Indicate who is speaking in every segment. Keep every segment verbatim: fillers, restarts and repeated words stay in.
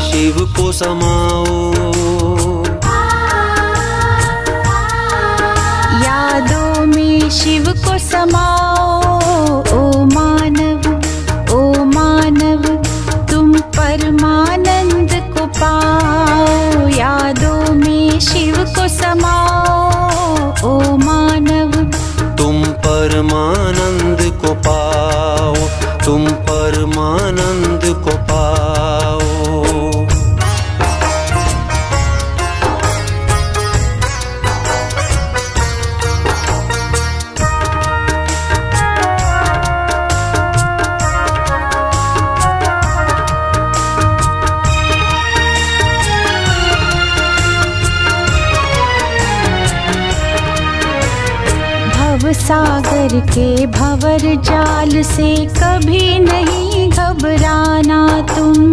Speaker 1: शिव को समाओ।
Speaker 2: यादों में शिव को समाओ। ओ मानव, ओ मानव, तुम परमानंद को पाओ। यादों में शिव को समाओ। ओ मानव,
Speaker 1: तुम परमानंद को पाओ, तुम परमानंद को पाओ।
Speaker 2: सागर के भंवर जाल से कभी नहीं घबराना तुम।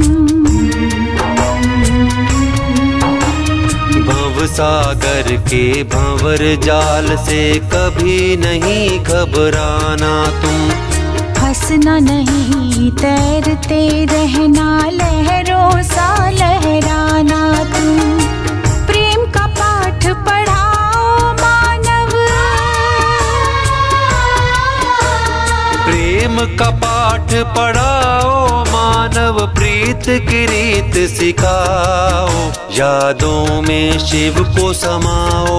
Speaker 1: भव सागर के भंवर जाल से कभी नहीं घबराना तुम।
Speaker 2: फंसना नहीं, तैरते रहना, लहरों सा लहराना तुम। प्रेम का पाठ पढ़ाओ मानव।
Speaker 1: प्रेम का पाठ पढ़ाओ मानव, प्रीत की रीत सिखाओ। यादों में शिव को समाओ।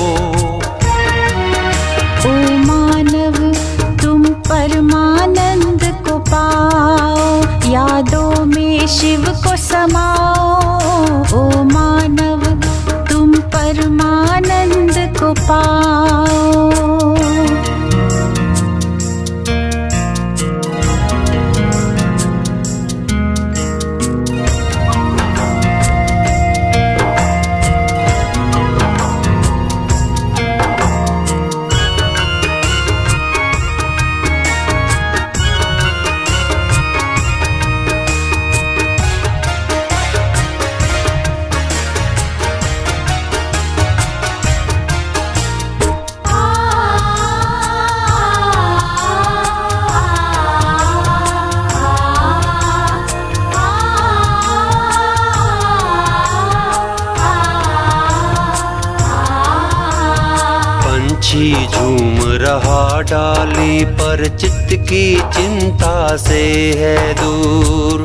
Speaker 2: ओ मानव, तुम परमानंद को पाओ। यादों में शिव को समाओ। ओ मानव, तुम परमानंद को पाओ।
Speaker 1: पंछी झूम रहा डाली पर, चित्त की चिंता से है दूर।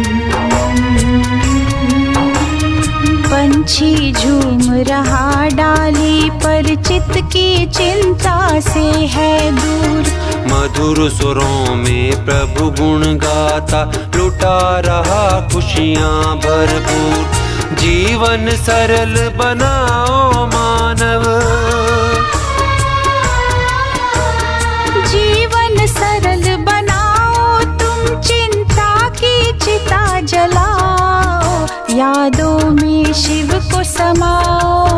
Speaker 2: पंछी झूम रहा डाली पर, चित्त की चिंता से है दूर।
Speaker 1: मधुर सुरों में प्रभु गुण गाता, लुटा रहा खुशियाँ भरपूर। जीवन सरल बनाओ मानव।
Speaker 2: जीवन सरल बनाओ, तुम चिंता की चिता जलाओ। यादों में शिव को समाओ।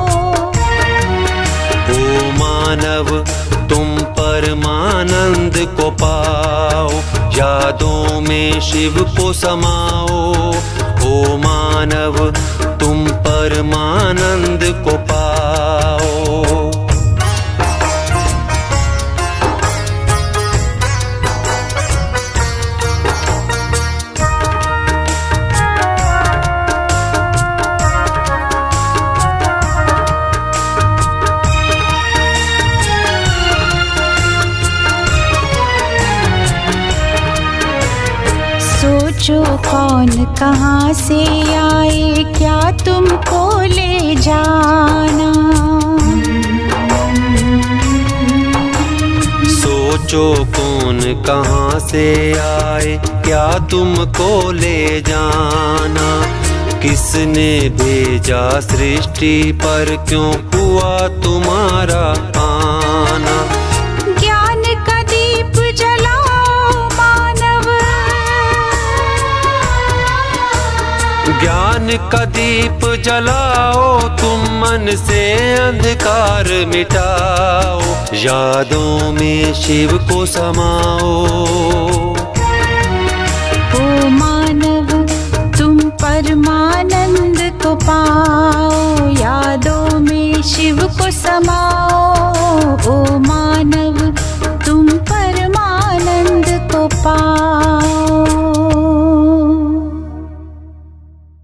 Speaker 1: ओ मानव, तुम परमानंद को पाओ। यादों में शिव को समाओ। ओ मानव, तुम परमानंद को पाओ।
Speaker 2: सोचो कौन कहाँ से आए, क्या तुमको ले जाना।
Speaker 1: सोचो कौन कहाँ से आए, क्या तुमको ले जाना। किसने भेजा सृष्टि पर, क्यों हुआ तुम्हारा आना।
Speaker 2: ज्ञान का दीप जलाओ मानव।
Speaker 1: ज्ञान का दीप जलाओ, तुम मन से अंधकार मिटाओ। यादों में शिव को समाओ।
Speaker 2: ओ मानव, तुम परमानंद को पाओ। यादों में शिव को समाओ। ओ मानव, तुम परमानंद को पाओ।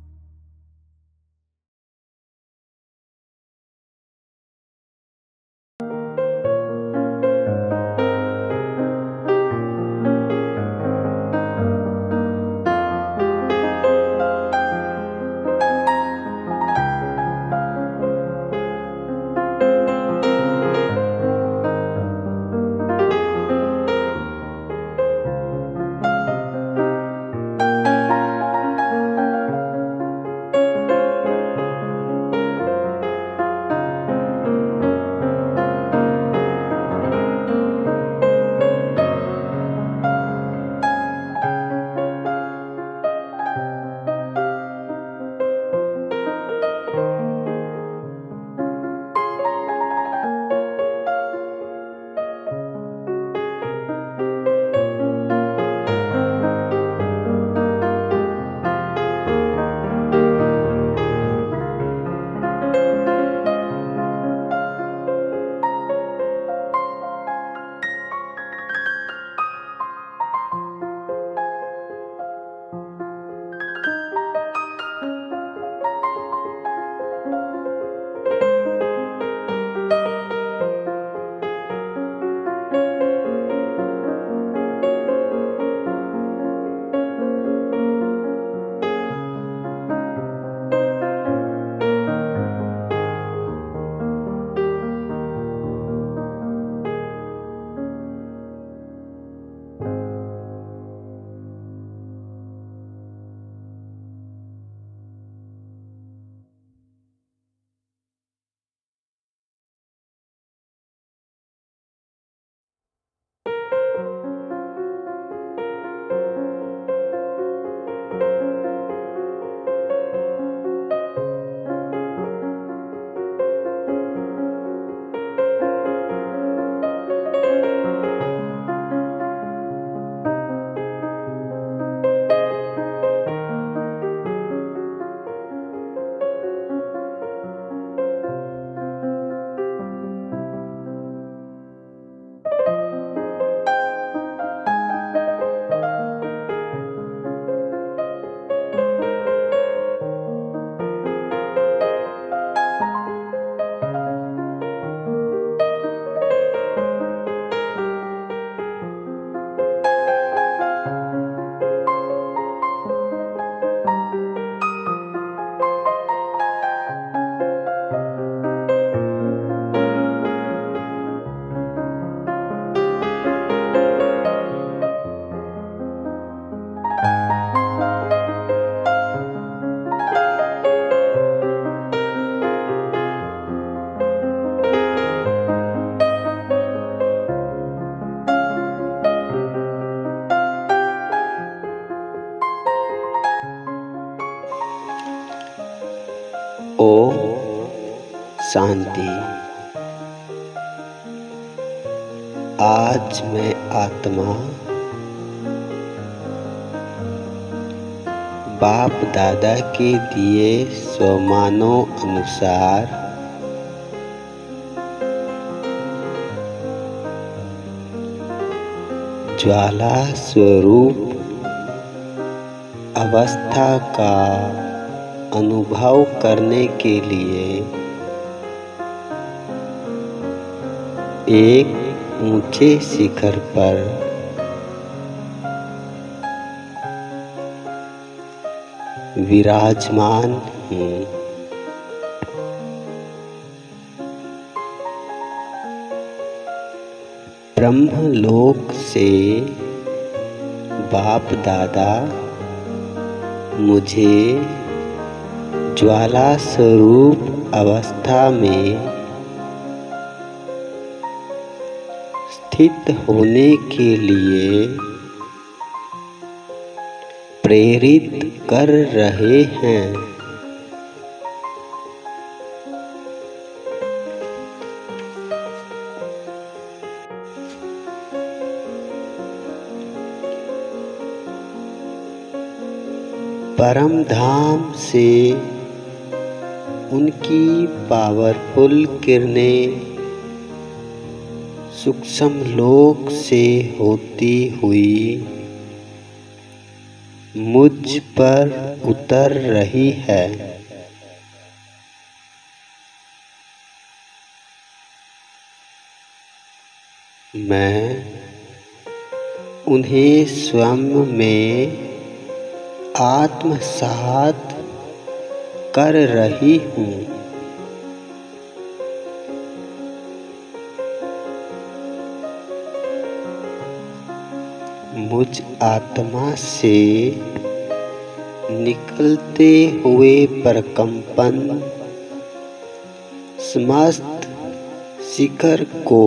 Speaker 3: शांति। आज मैं आत्मा बाप दादा के दिए स्वमानों अनुसार ज्वाला स्वरूप अवस्था का अनुभव करने के लिए एक ऊंचे शिखर पर विराजमान हूँ। ब्रह्मलोक से बाप दादा मुझे ज्वाला स्वरूप अवस्था में स्थित होने के लिए प्रेरित कर रहे हैं। परम धाम से उनकी पावरफुल किरणें सूक्ष्म लोक से होती हुई मुझ पर उतर रही है। मैं उन्हें स्वयं में आत्मसात कर रही हूँ। मुझ आत्मा से निकलते हुए प्रकंपन समस्त शिखर को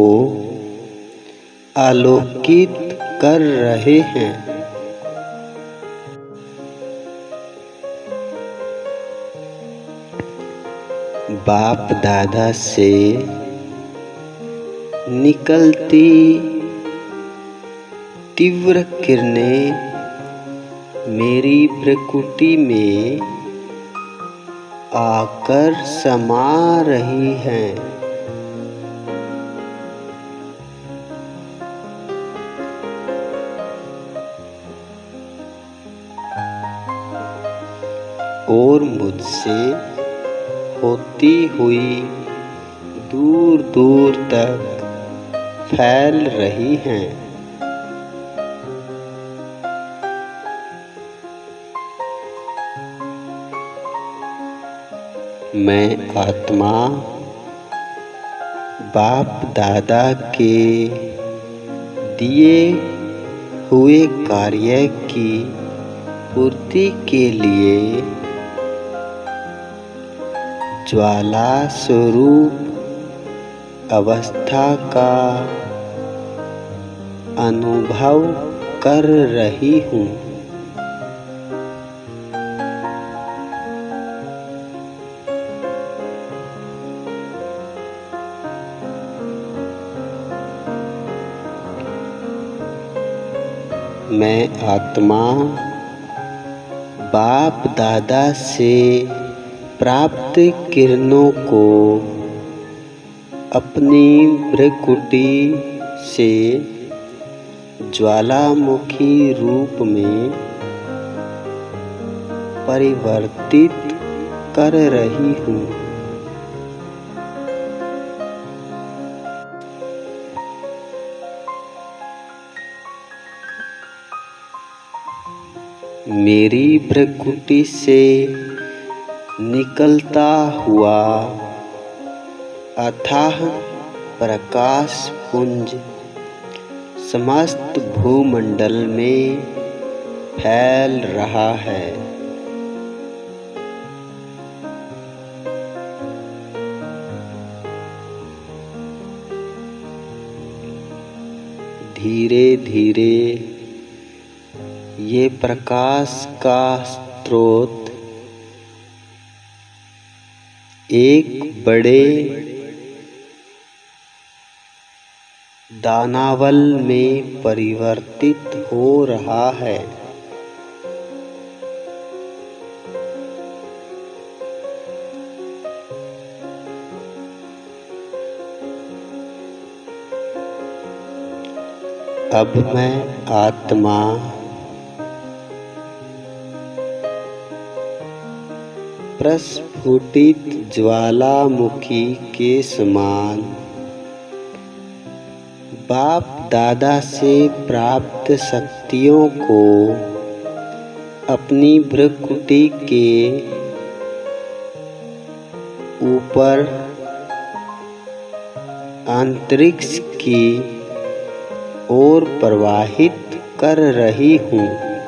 Speaker 3: आलोकित कर रहे हैं। बाप दादा से निकलती तीव्र किरणें मेरी प्रकृति में आकर समा रही हैं। और मुझसे होती हुई दूर दूर तक फैल रही हैं। मैं आत्मा बाप दादा के दिए हुए कार्य की पूर्ति के लिए ज्वाला स्वरूप अवस्था का अनुभव कर रही हूँ। मैं आत्मा बाप दादा से प्राप्त किरणों को अपनी भ्रकुटी से ज्वालामुखी रूप में परिवर्तित कर रही हूँ। मेरी प्रकृति से निकलता हुआ अथाह प्रकाश पुंज समस्त भूमंडल में फैल रहा है। धीरे धीरे ये प्रकाश का स्रोत एक बड़े दानावल में परिवर्तित हो रहा है। अब मैं आत्मा प्रस्फुटित ज्वालामुखी के समान बाप दादा से प्राप्त शक्तियों को अपनी भ्रुकुटी के ऊपर अंतरिक्ष की ओर प्रवाहित कर रही हूँ।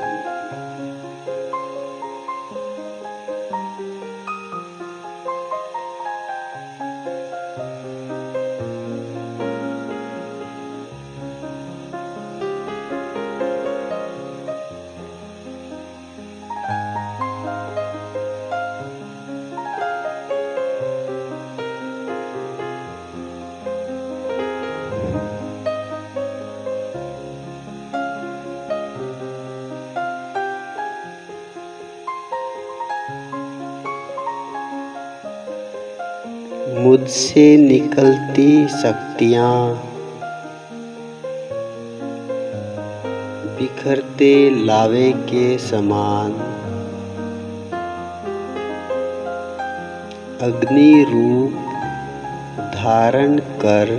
Speaker 3: मुझसे निकलती शक्तियाँ बिखरते लावे के समान अग्नि रूप धारण कर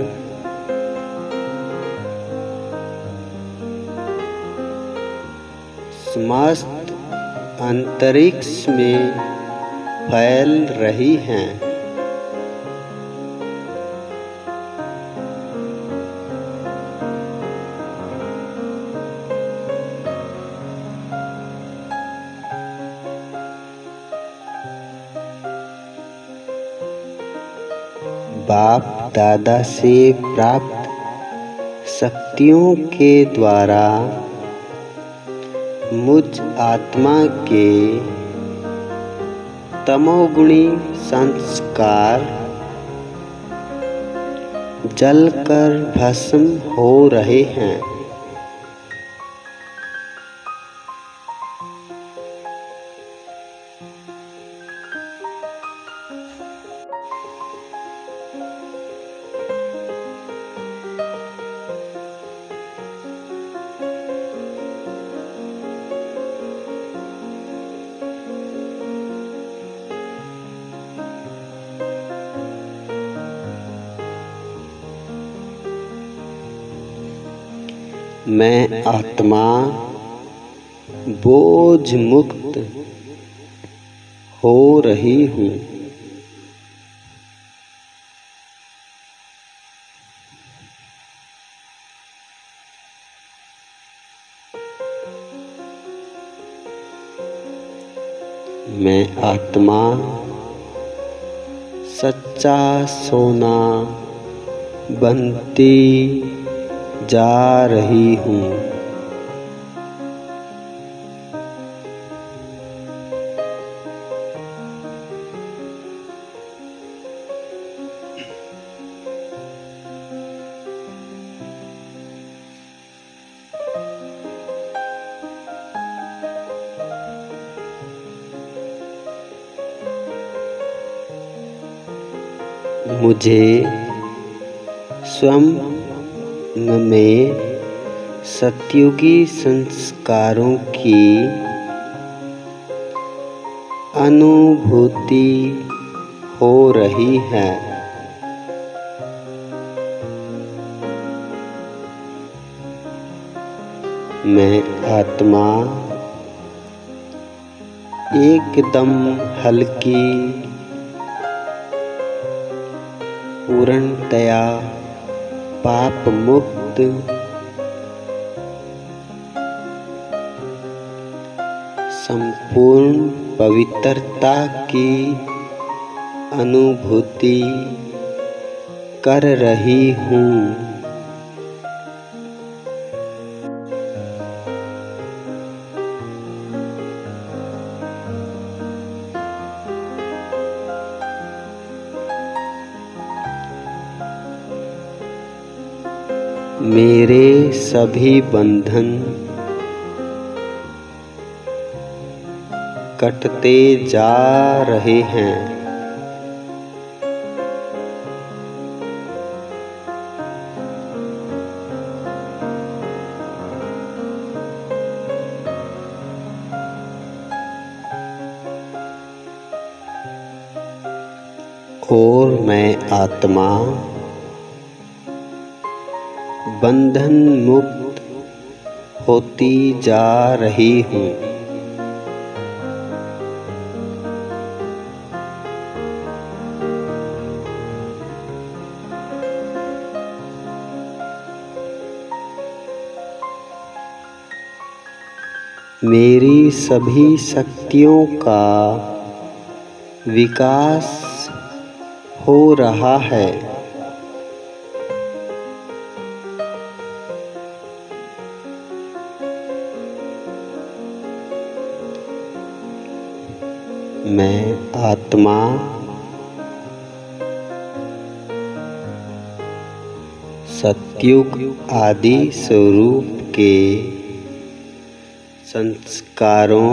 Speaker 3: समस्त अंतरिक्ष में फैल रही हैं। बाप दादा से प्राप्त शक्तियों के द्वारा मुझ आत्मा के तमोगुणी संस्कार जलकर भस्म हो रहे हैं। मैं आत्मा बोझ मुक्त हो रही हूँ। मैं आत्मा सच्चा सोना बनती जा रही हूँ। मुझे स्वयं में सतयुगी संस्कारों की अनुभूति हो रही है। मैं आत्मा एकदम हल्की पूर्णतया पाप मुक्त संपूर्ण पवित्रता की अनुभूति कर रही हूँ। मेरे सभी बंधन कटते जा रहे हैं। और मैं आत्मा बंधन मुक्त होती जा रही हूँ। मेरी सभी शक्तियों का विकास हो रहा है। मैं आत्मा सतयुग आदि स्वरूप के संस्कारों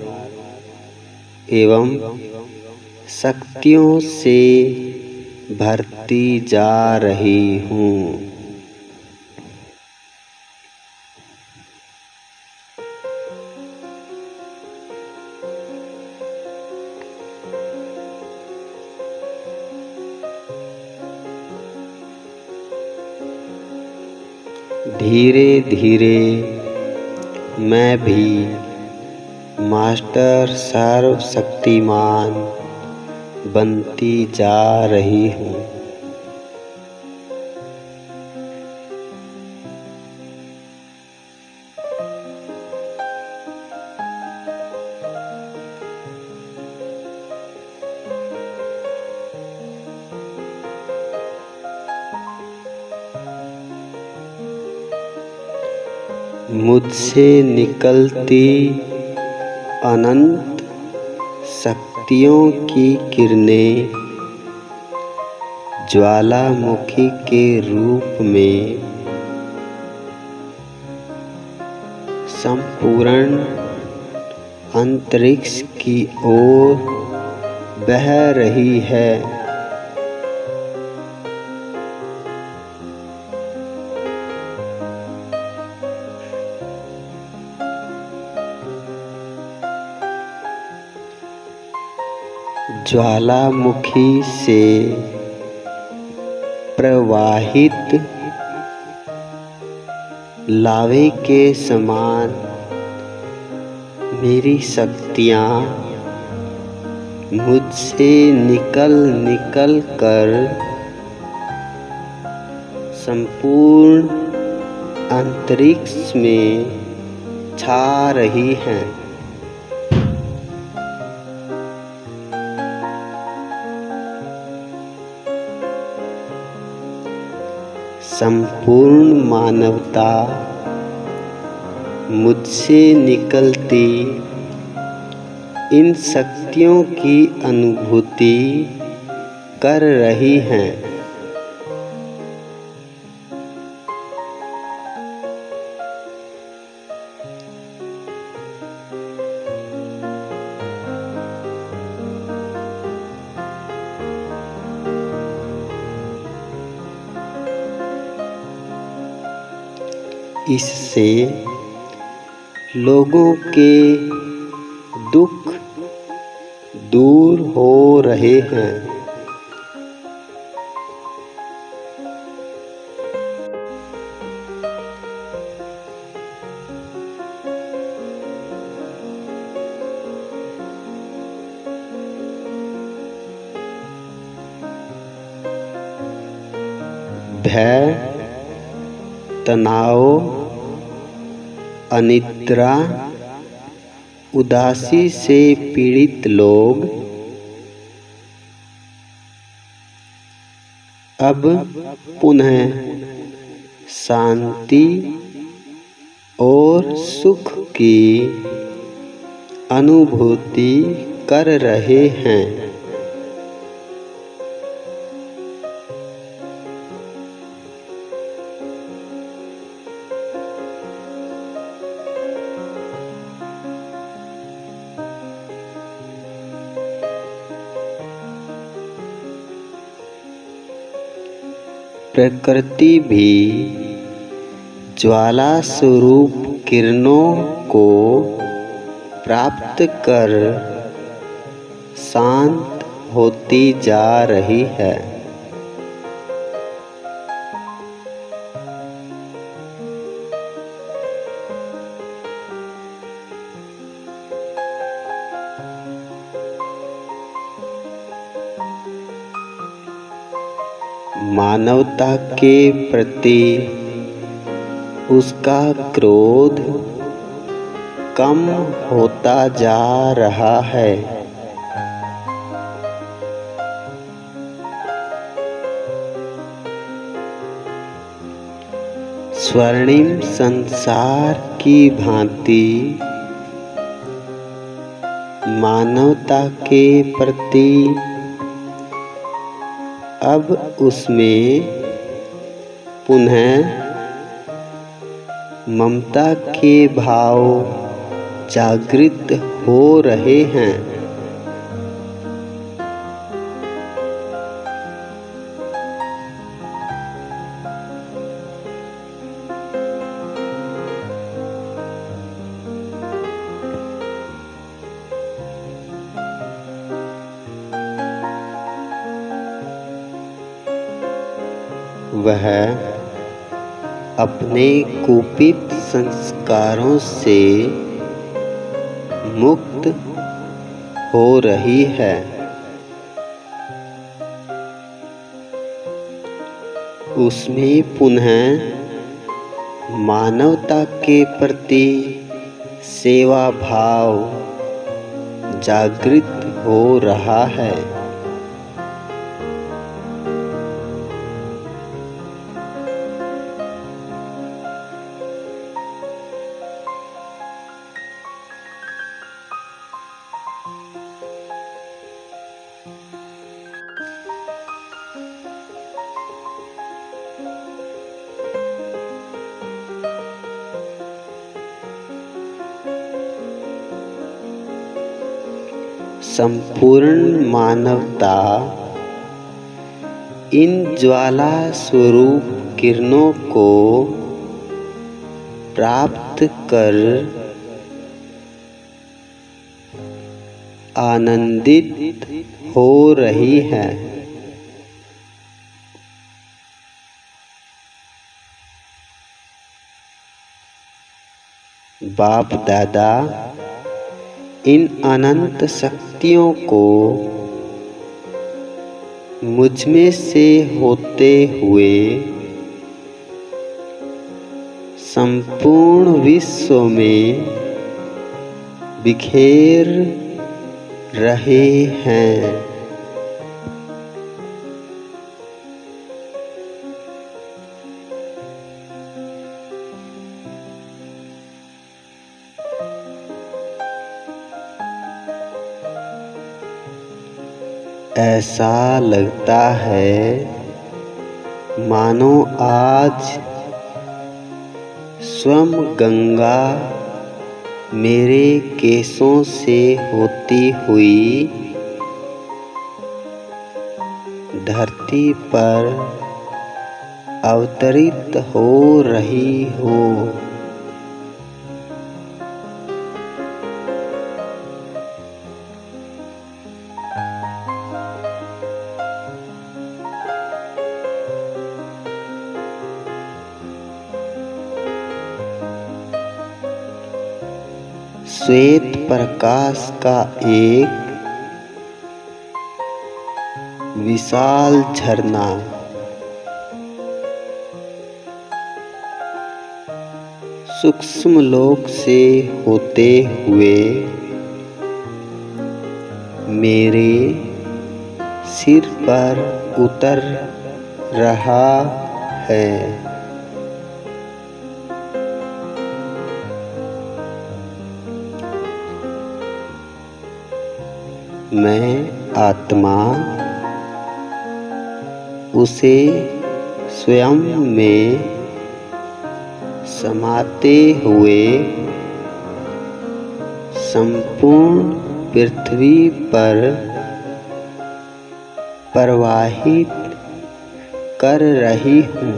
Speaker 3: एवं शक्तियों से भरती जा रही हूँ। धीरे धीरे मैं भी मास्टर सर्वशक्तिमान बनती जा रही हूँ। मुझसे निकलती अनंत शक्तियों की किरणें ज्वालामुखी के रूप में संपूर्ण अंतरिक्ष की ओर बह रही है। ज्वालामुखी से प्रवाहित लावे के समान मेरी शक्तियाँ मुझसे निकल निकल कर संपूर्ण अंतरिक्ष में छा रही हैं। संपूर्ण मानवता मुझसे निकलती इन शक्तियों की अनुभूति कर रही हैं। इससे लोगों के दुख दूर हो रहे हैं। भय, तनाव, अनिद्रा, उदासी से पीड़ित लोग अब पुनः शांति और सुख की अनुभूति कर रहे हैं। प्रकृति भी ज्वाला स्वरूप किरणों को प्राप्त कर शांत होती जा रही है। मानवता के प्रति उसका क्रोध कम होता जा रहा है। स्वर्णिम संसार की भांति मानवता के प्रति अब उसमें पुनः ममता के भाव जागृत हो रहे हैं। वह अपने कुपित संस्कारों से मुक्त हो रही है। उसमें पुनः मानवता के प्रति सेवा भाव जागृत हो रहा है। संपूर्ण मानवता इन ज्वाला स्वरूप किरणों को प्राप्त कर आनंदित हो रही है। बाप दादा इन अनंत शक्तियों को मुझ में से होते हुए संपूर्ण विश्व में बिखेर रहे हैं। ऐसा लगता है मानो आज स्वयं गंगा मेरे केशों से होती हुई धरती पर अवतरित हो रही हो। श्वेत प्रकाश का एक विशाल झरना सूक्ष्म लोक से होते हुए मेरे सिर पर उतर रहा है। मैं आत्मा उसे स्वयं में समाते हुए संपूर्ण पृथ्वी पर प्रवाहित कर रही हूँ।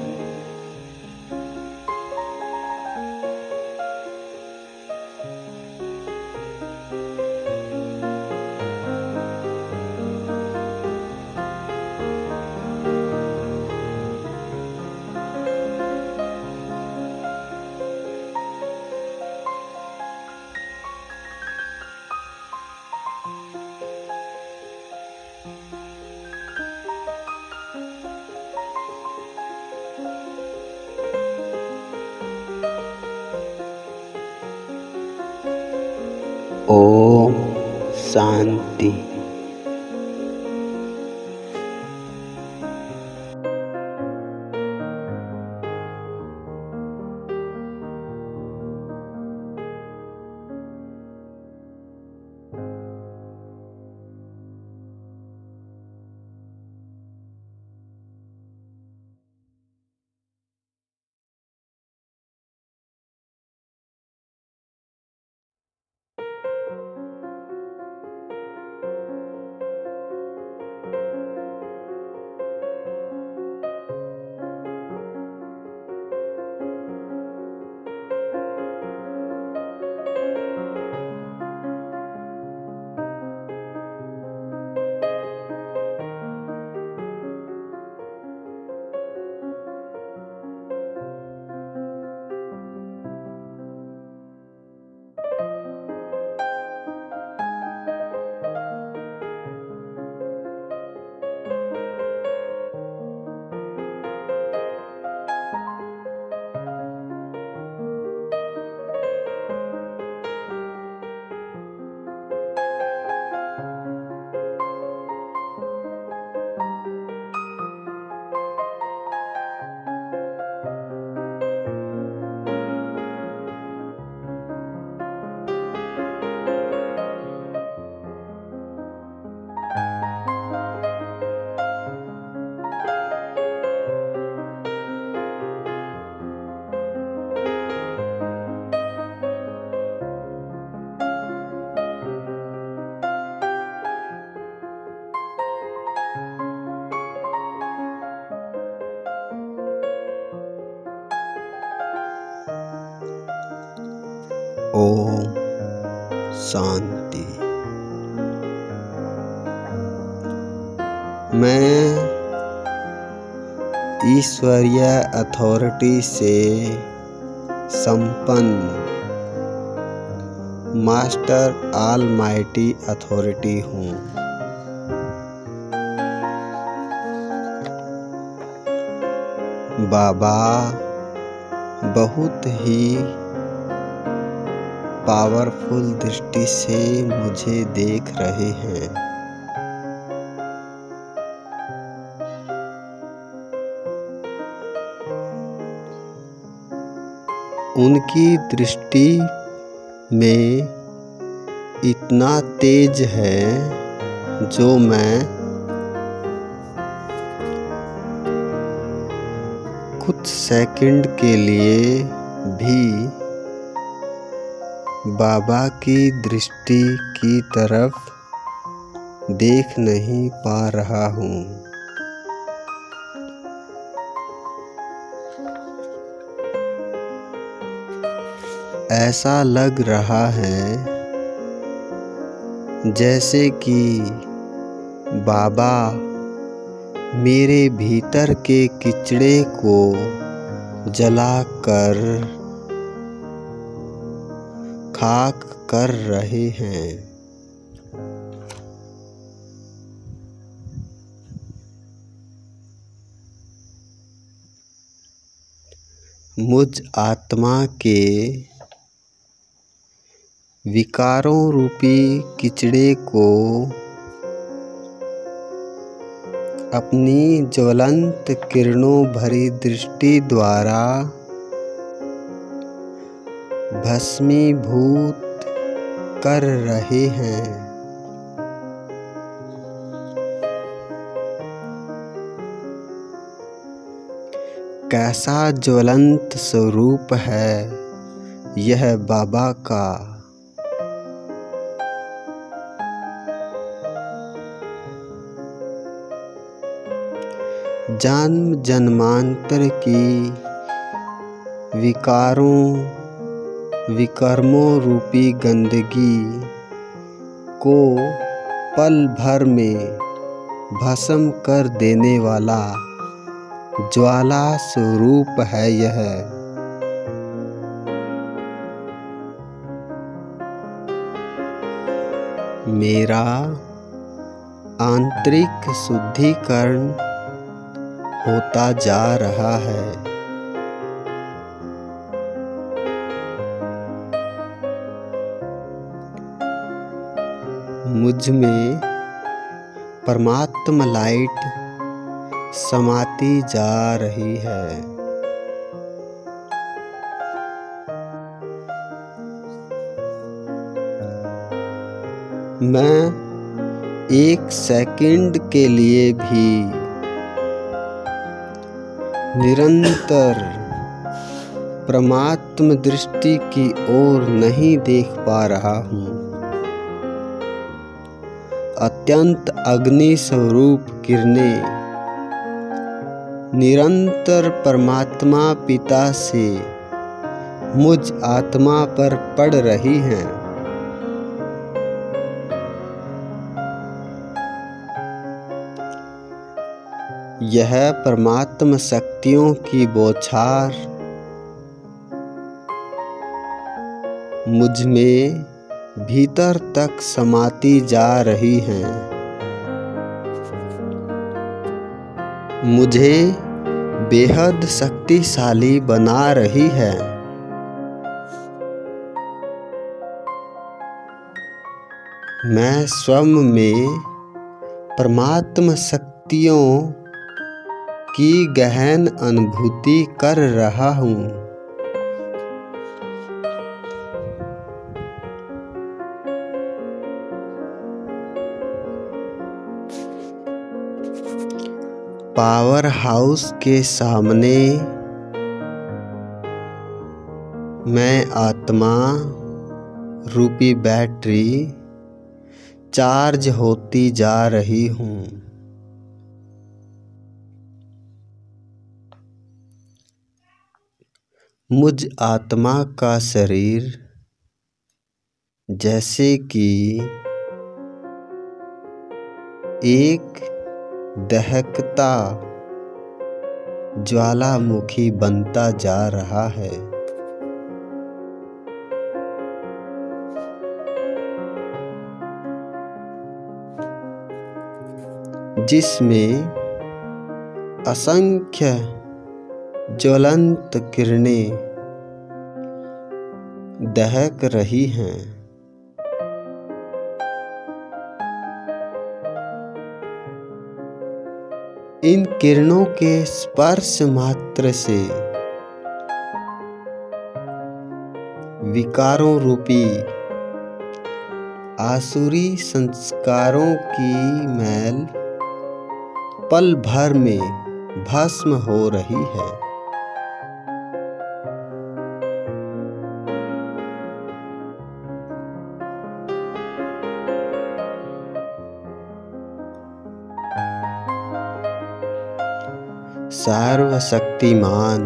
Speaker 3: ओम शांति। ओम शांति। मैं ईश्वरीय अथॉरिटी से संपन्न मास्टर ऑलमाइटी अथॉरिटी हूँ। बाबा बहुत ही पावरफुल दृष्टि से मुझे देख रहे हैं। उनकी दृष्टि में इतना तेज है जो मैं कुछ सेकंड के लिए भी बाबा की दृष्टि की तरफ देख नहीं पा रहा हूँ। ऐसा लग रहा है जैसे कि बाबा मेरे भीतर के कीचड़े को जलाकर खाक कर रहे हैं। मुझ आत्मा के विकारों रूपी कीचड़े को अपनी ज्वलंत किरणों भरी दृष्टि द्वारा भस्मीभूत कर रहे हैं। कैसा ज्वलंत स्वरूप है यह बाबा का। जन्म जन्मांतर की विकारों विकर्मों रूपी गंदगी को पल भर में भस्म कर देने वाला ज्वाला स्वरूप है यह। मेरा आंतरिक शुद्धिकरण होता जा रहा है। मुझ में परमात्मा लाइट समाती जा रही है। मैं एक सेकंड के लिए भी निरंतर परमात्म दृष्टि की ओर नहीं देख पा रहा हूँ। अत्यंत अग्नि स्वरूप किरणें निरंतर परमात्मा पिता से मुझ आत्मा पर पड़ रही हैं। यह परमात्म शक्तियों की बौछार मुझ में भीतर तक समाती जा रही हैं। मुझे बेहद शक्तिशाली बना रही है। मैं स्वयं में परमात्म शक्तियों की गहन अनुभूति कर रहा हूँ। पावर हाउस के सामने मैं आत्मा रूपी बैटरी चार्ज होती जा रही हूँ। मुझ आत्मा का शरीर जैसे कि एक दहकता ज्वालामुखी बनता जा रहा है। जिसमें असंख्य ज्वलंत किरणें दहक रही हैं। इन किरणों के स्पर्श मात्र से विकारों रूपी आसुरी संस्कारों की मैल पल भर में भस्म हो रही है। सर्वशक्तिमान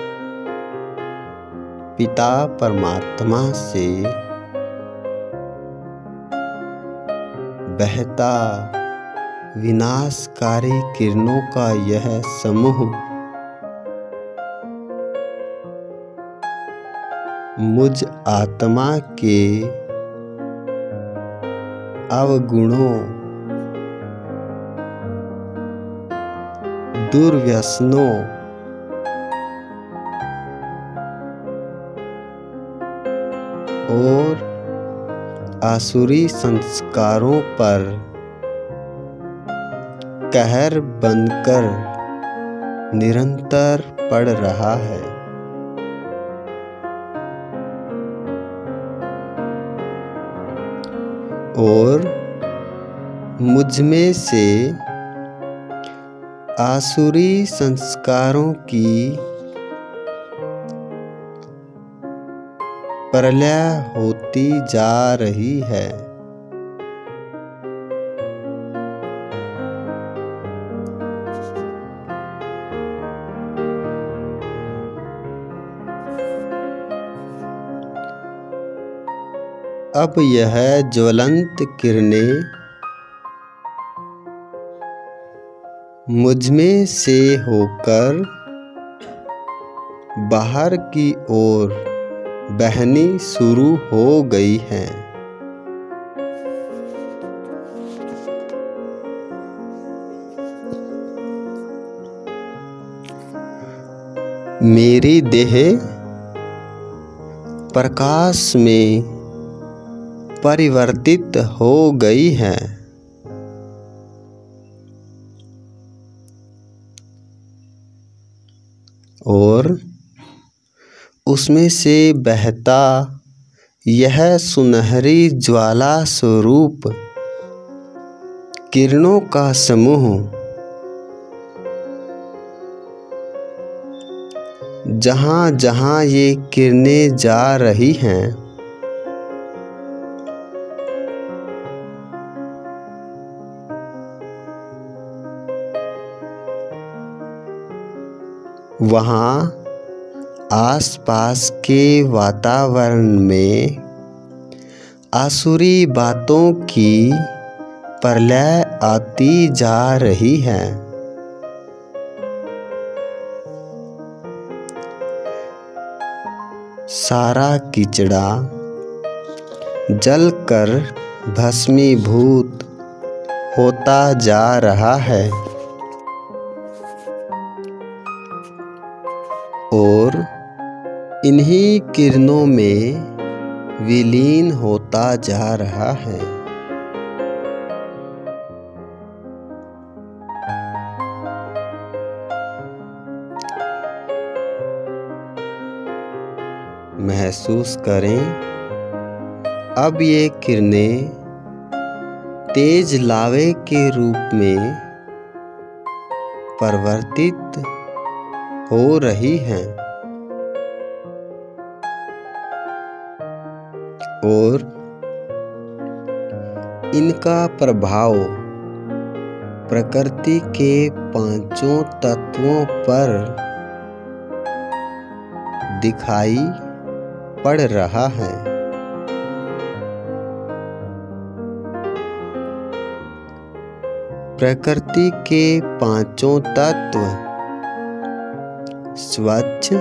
Speaker 3: पिता परमात्मा से बहता विनाशकारी किरणों का यह समूह मुझ आत्मा के अवगुणों, दुर्व्यसनों और आसुरी संस्कारों पर कहर बनकर निरंतर पड़ रहा है। और मुझ में से आसुरी संस्कारों की प्रलय होती जा रही है। अब यह ज्वलंत किरणें मुझमें से होकर बाहर की ओर बहनी शुरू हो गई हैं। मेरी देह प्रकाश में परिवर्तित हो गई है और उसमें से बहता यह सुनहरी ज्वाला स्वरूप किरणों का समूह जहाँ जहाँ ये किरणें जा रही हैं, वहाँ आसपास के वातावरण में आसुरी बातों की प्रलय आती जा रही है। सारा कीचड़ा जलकर भस्मीभूत होता जा रहा है और इन्हीं किरणों में विलीन होता जा रहा है। महसूस करें, अब ये किरणें तेज लावे के रूप में परिवर्तित हो रही हैं और इनका प्रभाव प्रकृति के पांचों तत्वों पर दिखाई पड़ रहा है। प्रकृति के पांचों तत्व स्वच्छ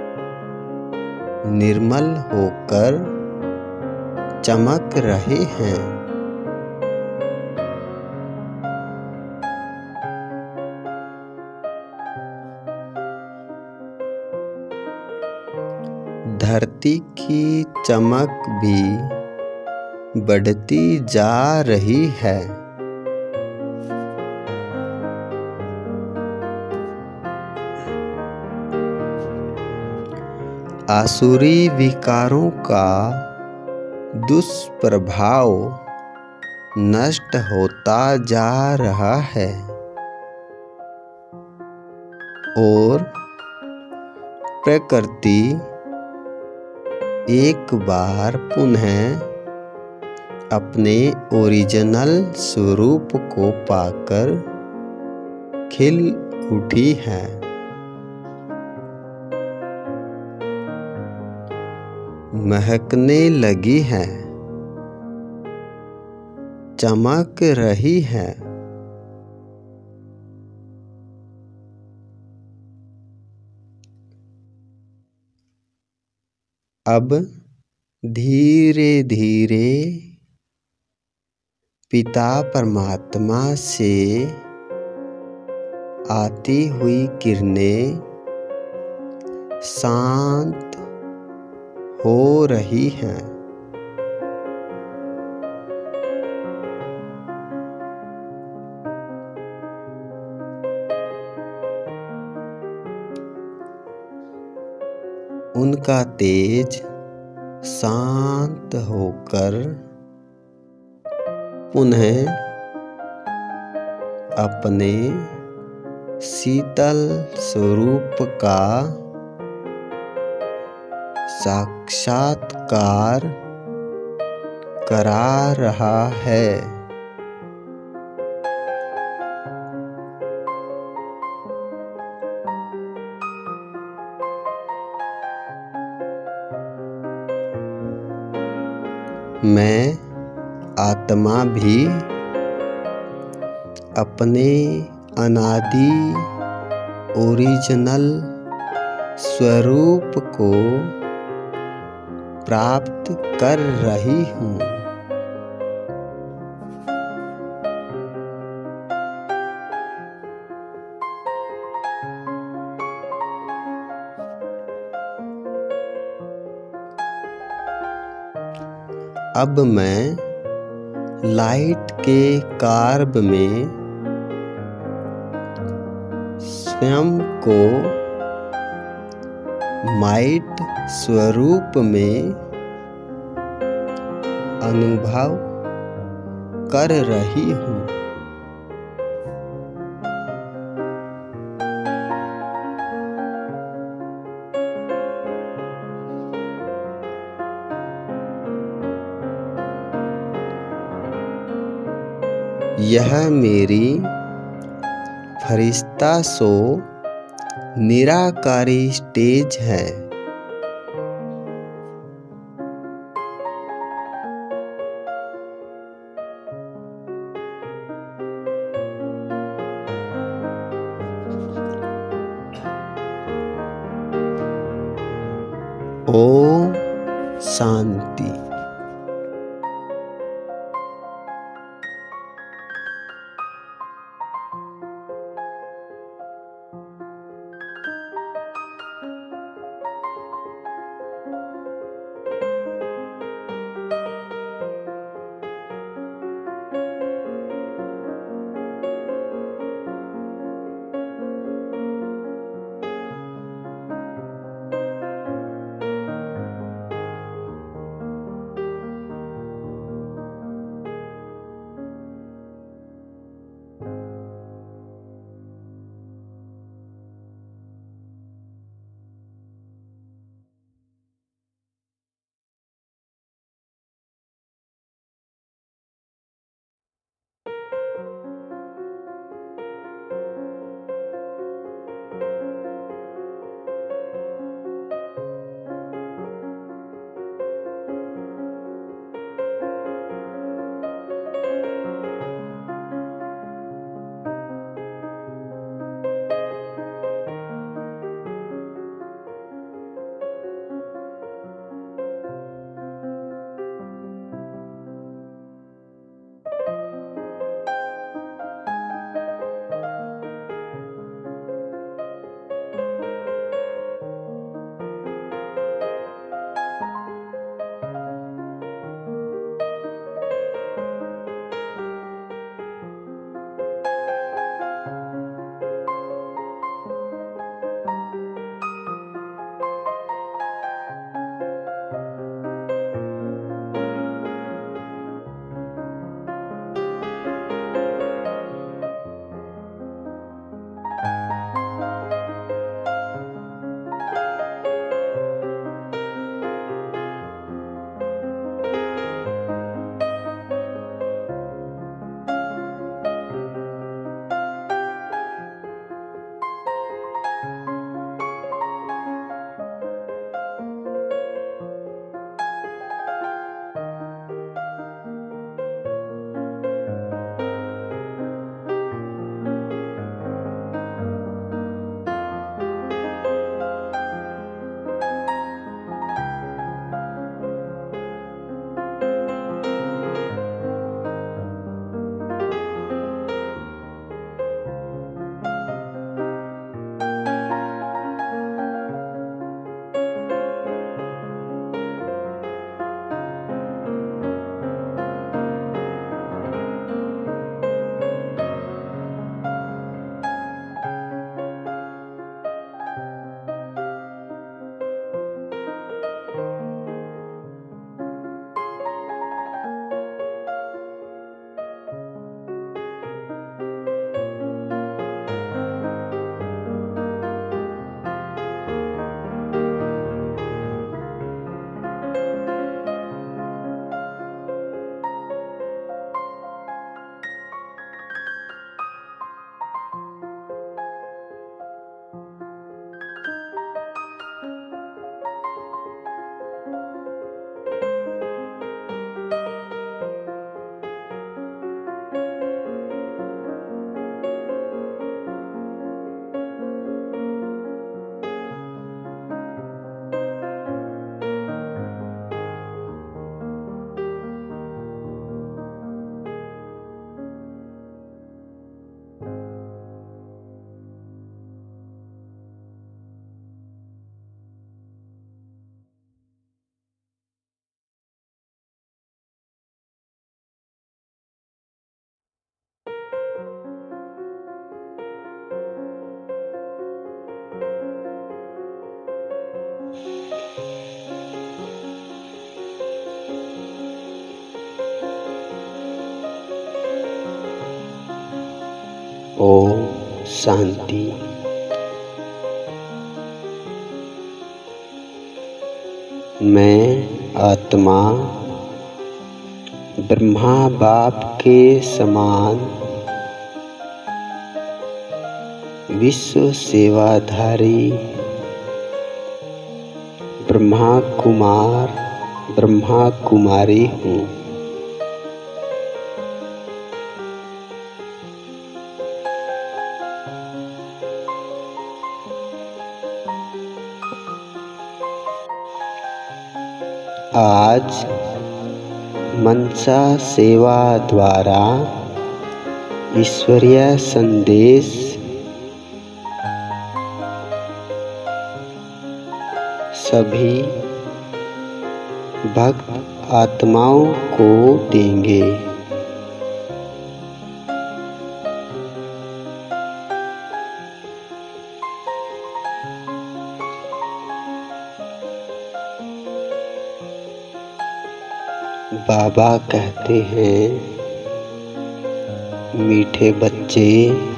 Speaker 3: निर्मल होकर चमक रहे हैं। धरती की चमक भी बढ़ती जा रही है। आसुरी विकारों का दुष्प्रभाव नष्ट होता जा रहा है और प्रकृति एक बार पुनः अपने ओरिजिनल स्वरूप को पाकर खिल उठी है। महकने लगी है, चमक रही है। अब धीरे धीरे पिता परमात्मा से आती हुई किरणें शांत हो रही हैं। उनका तेज शांत होकर पुनः अपने शीतल स्वरूप का साक्षात्कार करा रहा है। मैं आत्मा भी अपने अनादि ओरिजिनल स्वरूप को प्राप्त कर रही हूँ। अब मैं लाइट के कार्ब में स्वयं को माइट स्वरूप में अनुभव कर रही हूँ। यह मेरी फरिश्ता सो निराकारी स्टेज है। ओम शांति। शांति। मैं आत्मा ब्रह्मा बाप के समान विश्व सेवाधारी ब्रह्मा कुमार ब्रह्मा कुमारी हूँ। आज मनसा सेवा द्वारा ईश्वरीय संदेश सभी भक्त आत्माओं को देंगे। बाबा कहते हैं, मीठे बच्चे,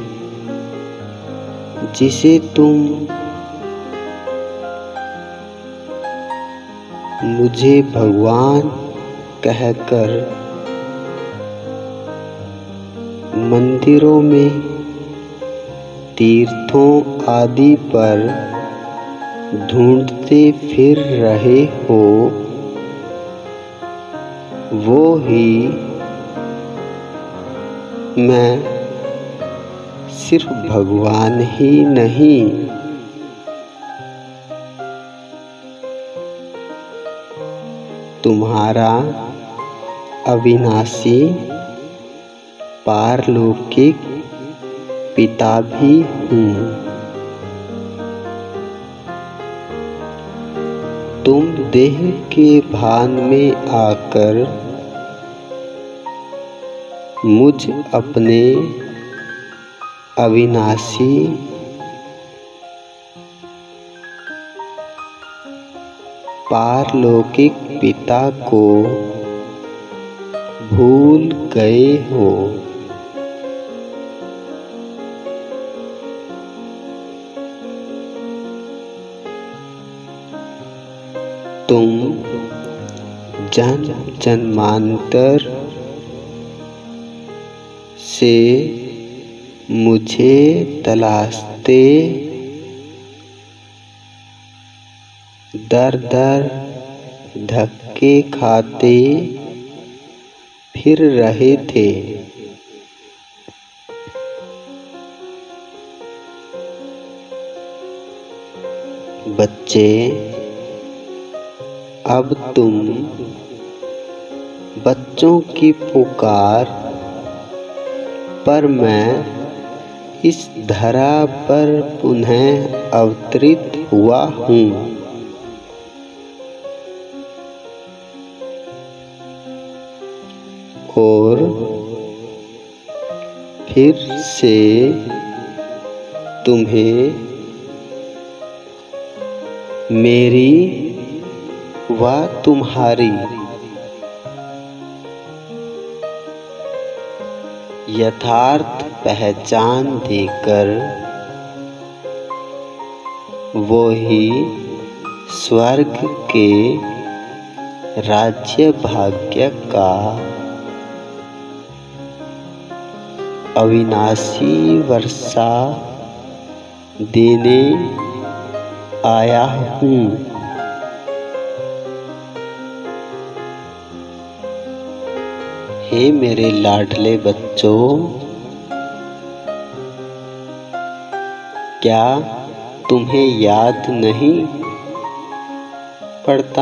Speaker 3: जिसे तुम मुझे भगवान कहकर मंदिरों में तीर्थों आदि पर ढूंढते फिर रहे हो, वो ही मैं सिर्फ भगवान ही नहीं, तुम्हारा अविनाशी पारलौकिक पिता भी हूँ। तुम देह के भान में आकर मुझ अपने अविनाशी पारलौकिक पिता को भूल गए हो। तुम जन्म जन्मांतर से मुझे तलाशते दर दर धक्के खाते फिर रहे थे। बच्चे, अब तुम बच्चों की पुकार पर मैं इस धरा पर पुनः अवतरित हुआ हूँ। और फिर से तुम्हें मेरी व तुम्हारी यथार्थ पहचान देकर वो ही स्वर्ग के राज्य भाग्य का अविनाशी वर्षा देने आया हूँ। हे मेरे लाडले बच्चों, क्या तुम्हें याद नहीं पड़ता?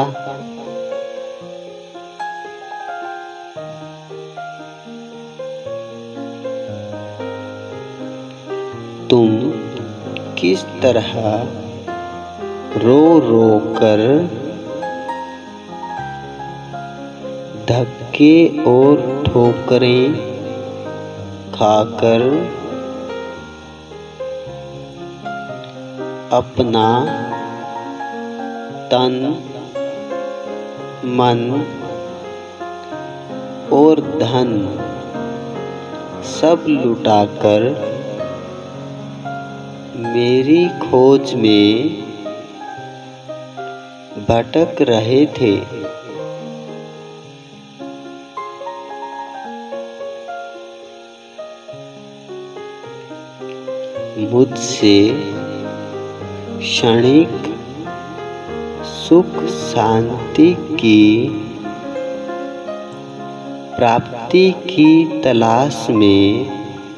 Speaker 3: तुम किस तरह रो रो कर धक्के और ठोकरें खाकर अपना तन मन और धन सब लुटाकर मेरी खोज में भटक रहे थे। मुझसे क्षणिक सुख शांति की प्राप्ति की तलाश में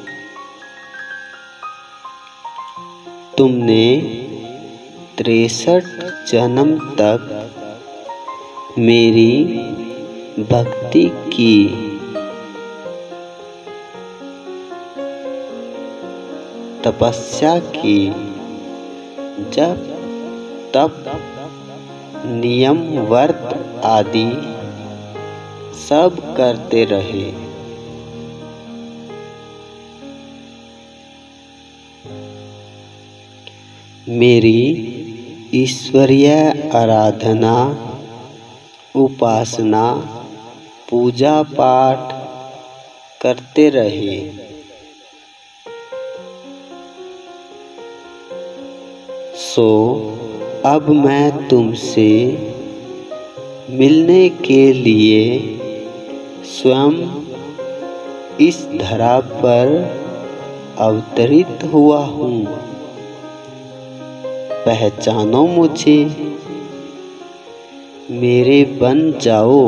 Speaker 3: तुमने तिरसठ जन्म तक मेरी भक्ति की। तपस्या की, जप तप नियम व्रत आदि सब करते रहे। मेरी ईश्वरीय आराधना, उपासना, पूजा पाठ करते रहे। सो अब मैं तुमसे मिलने के लिए स्वयं इस धरा पर अवतरित हुआ हूँ। पहचानो मुझे, मेरे बन जाओ।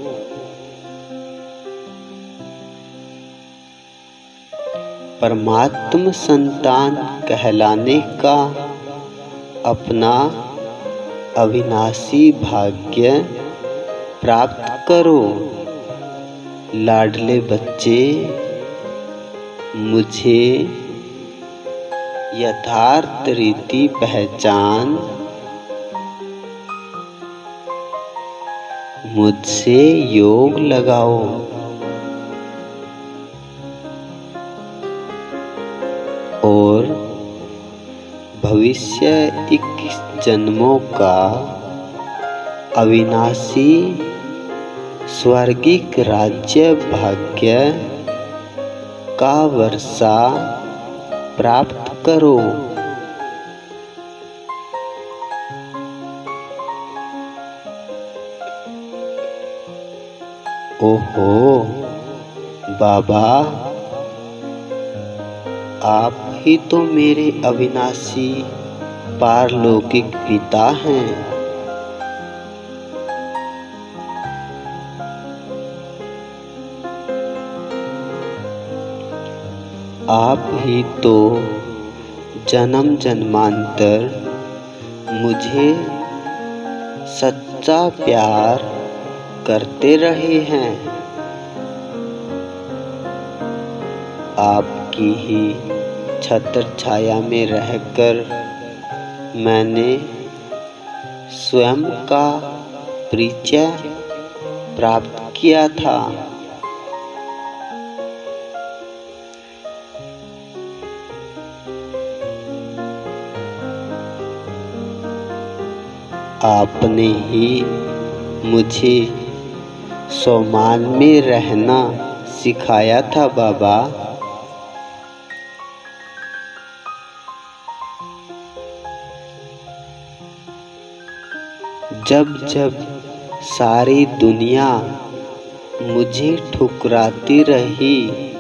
Speaker 3: परमात्म संतान कहलाने का अपना अविनाशी भाग्य प्राप्त करो। लाडले बच्चे, मुझे यथार्थ रीति पहचान, मुझसे योग लगाओ। और भविष्य इक्कीस जन्मों का अविनाशी स्वर्गिक राज्य भाग्य का वर्षा प्राप्त करो। ओहो बाबा, आप ही तो मेरे अविनाशी पारलौकिक पिता हैं। आप ही तो जन्म जन्मांतर मुझे सच्चा प्यार करते रहे हैं। आपकी ही छत्र छाया में रहकर मैंने स्वयं का परिचय प्राप्त किया था। आपने ही मुझे सम्मान में रहना सिखाया था बाबा। जब जब सारी दुनिया मुझे ठुकराती रही,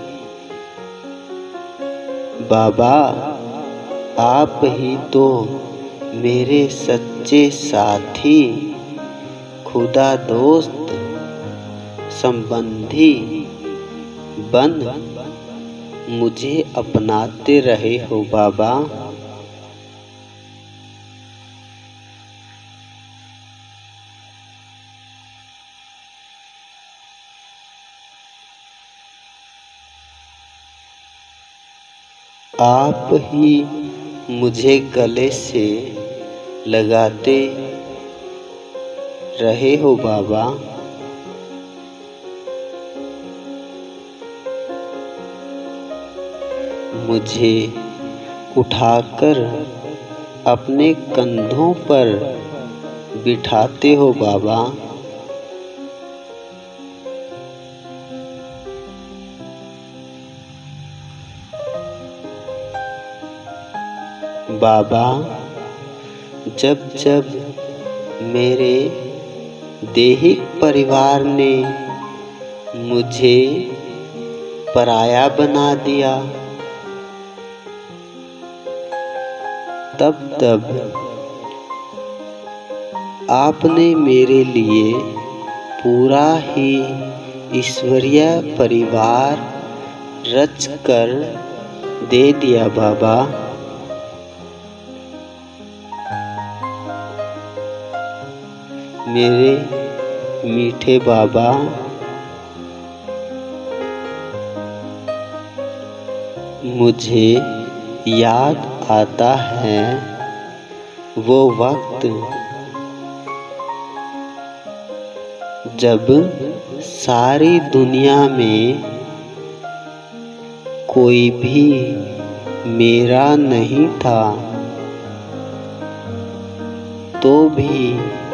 Speaker 3: बाबा आप ही तो मेरे सच्चे साथी, खुदा दोस्त, संबंधी बन मुझे अपनाते रहे हो बाबा। आप ही मुझे गले से लगाते रहे हो बाबा। मुझे उठाकर अपने कंधों पर बिठाते हो बाबा। बाबा, जब जब मेरे दैहिक परिवार ने मुझे पराया बना दिया, तब तब आपने मेरे लिए पूरा ही ईश्वरीय परिवार रच कर दे दिया बाबा। मेरे मीठे बाबा, मुझे याद आता है वो वक्त जब सारी दुनिया में कोई भी मेरा नहीं था, तो भी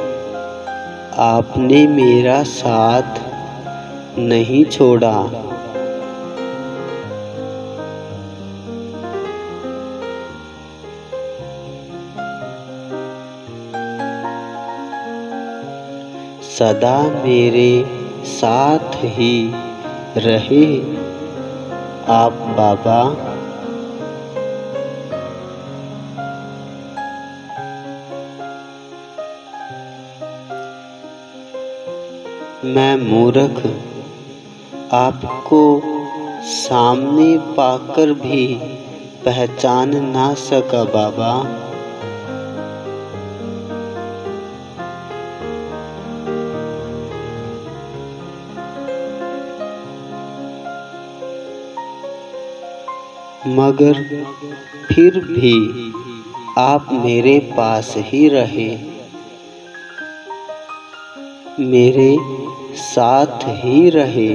Speaker 3: आपने मेरा साथ नहीं छोड़ा। सदा मेरे साथ ही रहे आप बाबा। मैं मूर्ख आपको सामने पाकर भी पहचान ना सका बाबा। मगर फिर भी आप मेरे पास ही रहे, मेरे साथ ही रहे,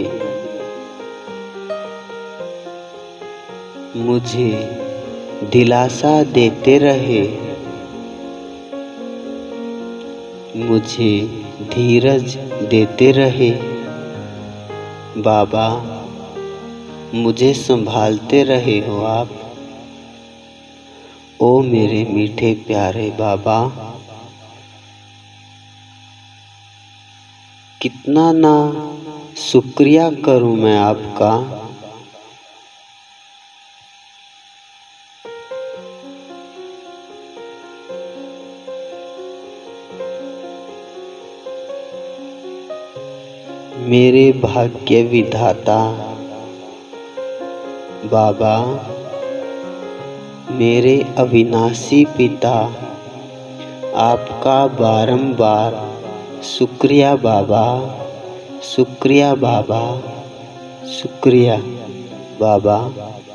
Speaker 3: मुझे दिलासा देते रहे, मुझे धीरज देते रहे। बाबा, मुझे संभालते रहे हो आप। ओ मेरे मीठे प्यारे बाबा, कितना ना शुक्रिया करूं मैं आपका। मेरे भाग्य विधाता बाबा, मेरे अविनाशी पिता, आपका बारंबार शुक्रिया बाबा, शुक्रिया बाबा, शुक्रिया बाबा।